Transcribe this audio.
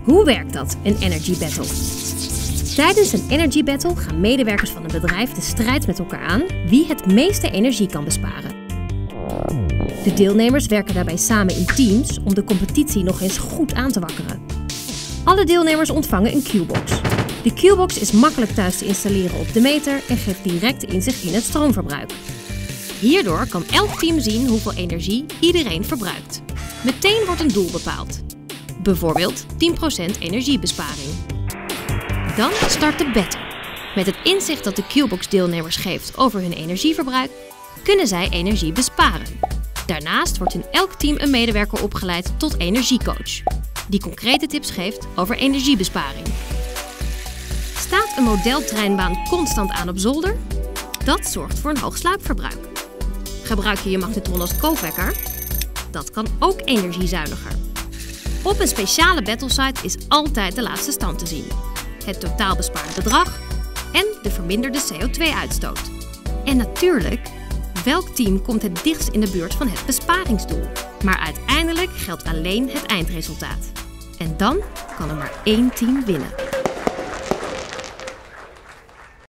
Hoe werkt dat, een Energy Battle? Tijdens een Energy Battle gaan medewerkers van een bedrijf de strijd met elkaar aan wie het meeste energie kan besparen. De deelnemers werken daarbij samen in teams om de competitie nog eens goed aan te wakkeren. Alle deelnemers ontvangen een Qbox. De Qbox is makkelijk thuis te installeren op de meter en geeft direct inzicht in het stroomverbruik. Hierdoor kan elk team zien hoeveel energie iedereen verbruikt. Meteen wordt een doel bepaald. Bijvoorbeeld 10% energiebesparing. Dan start de battle. Met het inzicht dat de Qbox deelnemers geeft over hun energieverbruik, kunnen zij energie besparen. Daarnaast wordt in elk team een medewerker opgeleid tot energiecoach, die concrete tips geeft over energiebesparing. Staat een modeltreinbaan constant aan op zolder? Dat zorgt voor een hoog slaapverbruik. Gebruik je je magnetron als kookwekker? Dat kan ook energiezuiniger. Op een speciale battlesite is altijd de laatste stand te zien. Het totaal bespaarde bedrag en de verminderde CO2-uitstoot. En natuurlijk, welk team komt het dichtst in de buurt van het besparingsdoel? Maar uiteindelijk geldt alleen het eindresultaat. En dan kan er maar één team winnen.